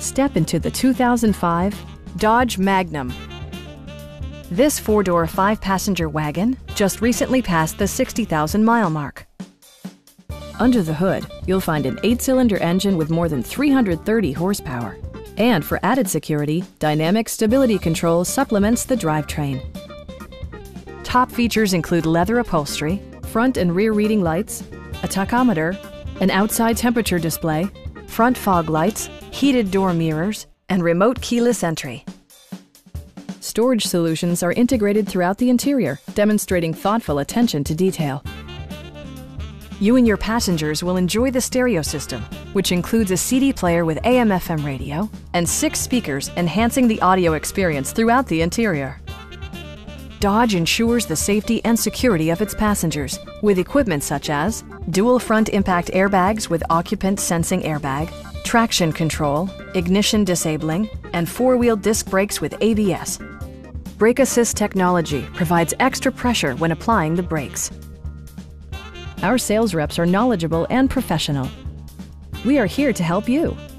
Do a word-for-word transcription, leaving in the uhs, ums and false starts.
Step into the two thousand five Dodge Magnum. This four-door, five-passenger wagon just recently passed the sixty thousand mile mark. Under the hood, you'll find an eight-cylinder engine with more than three hundred thirty horsepower. And for added security, dynamic stability control supplements the drivetrain. Top features include leather upholstery, front and rear reading lights, a tachometer, an outside temperature display, front fog lights, heated door mirrors, and remote keyless entry. Storage solutions are integrated throughout the interior, demonstrating thoughtful attention to detail. You and your passengers will enjoy the stereo system, which includes a C D player with A M F M radio and six speakers, enhancing the audio experience throughout the interior. Dodge ensures the safety and security of its passengers with equipment such as dual front impact airbags with occupant sensing airbag, traction control, ignition disabling, and four-wheel disc brakes with A B S. Brake Assist technology provides extra pressure when applying the brakes. Our sales reps are knowledgeable and professional. We are here to help you.